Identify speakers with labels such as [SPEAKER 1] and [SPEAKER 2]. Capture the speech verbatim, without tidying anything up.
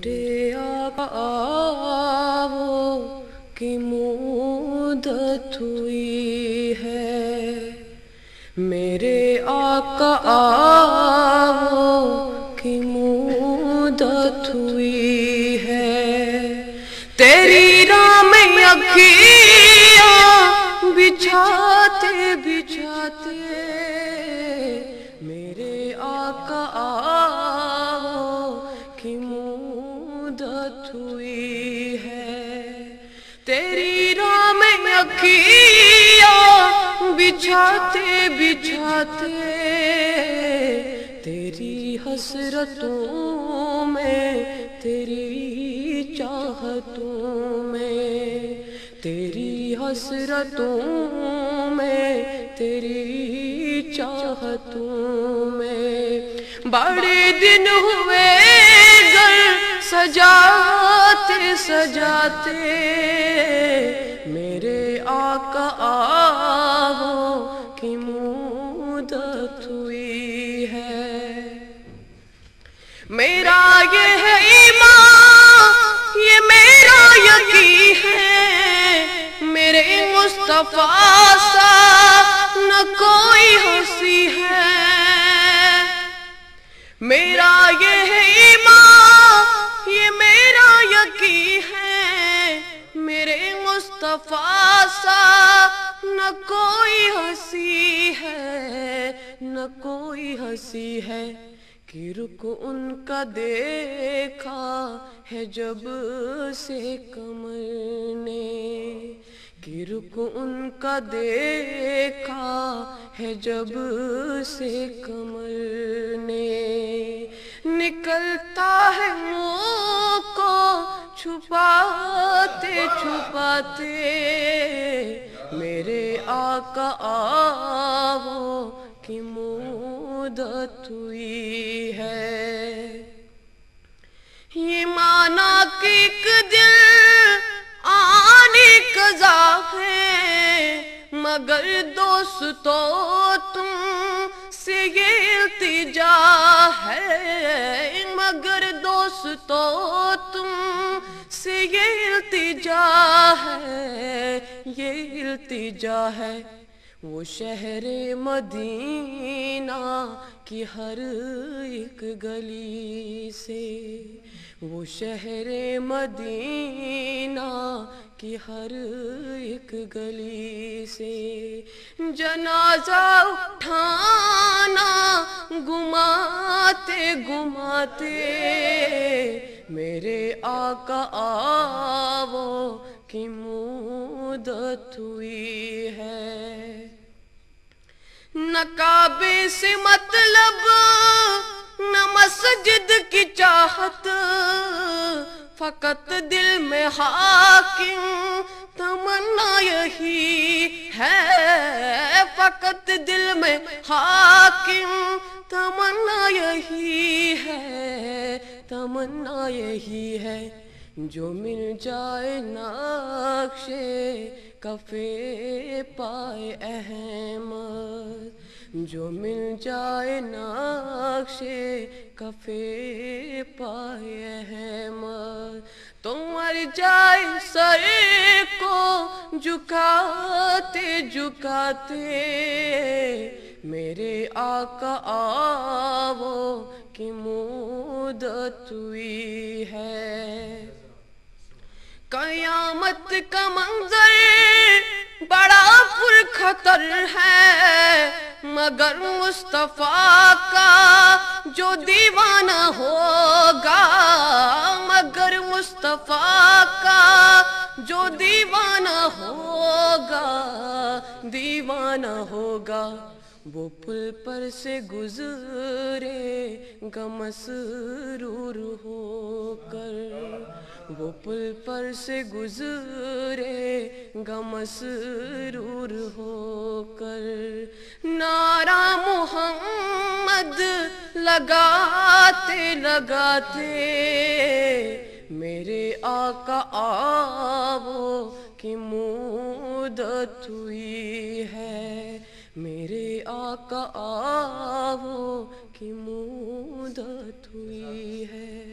[SPEAKER 1] میرے آقا آو کی مدت ہوئی ہے، میرے آقا آو کی مدت ہوئی ہے، تیری راہ میں اکھیاں بچھاتے بچھاتے میرے آقا آو کی مدت ہوئی ہے، تیری راہ میں اکھیاں بچھاتے بچھاتے تیری حسرتوں میں تیری چاہتوں میں، تیری حسرتوں میں تیری چاہتوں میں، بڑے دن ہوئے گھر سجاتے سجاتے میرے آقا آو کی مدت ہوئی ہے، میرا یہ ہے ایمان یہ میرا یقین ہے، میرے مصطفیٰ سا نہ کوئی ہنسی ہے، میرا یہ ہے ایمان یہ میرا یقین ہے، میرے مصطفیٰ سا نہ کوئی ہنسی ہے، نہ کوئی ہنسی ہے، کہ رخ ان کا دیکھا ہے جب سے قمر نے، کہ رخ ان کا دیکھا ہے جب سے قمر نے، نکلتا ہے منہ کو چھپاتے چھپاتے میرے آقا آو کی مدت ہوئی ہے، یہ مانا کہ ایک دن آنے قضا ہے، مگر دوستو تم سے یہ التجا ہے، مگر دوستو تم سے یہ التجا ہے، یہ التجا ہے، وہ شہر مدینہ کی ہر ایک گلی سے، وہ شہر مدینہ کی ہر ایک گلی سے، جنازہ اٹھانا گماتے گماتے میرے آقا آو کی مدت ہوئی ہے، نہ کعبے سے مطلب نہ مسجد کی چاہت، فقط دل میں حاکم تمنا یہی ہے، فقط دل میں حاکم تمنا یہی ہے، تمنا یہی ہے، جو مل جائے نقش کفے پائے احمد، جو مل جائے نقش کفے پائے احمد، تو مر جائے سر کو جھکاتے جھکاتے میرے آقا آو کی مدت ہوئی ہے، قیامت کا منظر بڑا پرخطر ہے، مگر مصطفیٰ کا جو دیوانہ ہوگا، مگر مصطفیٰ کا جو دیوانہ ہوگا، دیوانہ ہوگا، وہ پل پر سے گزرے گا مسرور ہو کر، وہ پل پر سے گزرے گا مسرور ہو کر، نعرہ محمد لگاتے لگاتے میرے آقا آو کی مدت ہوئی ہے، میرے آقا آو کی مدت ہوئی ہے۔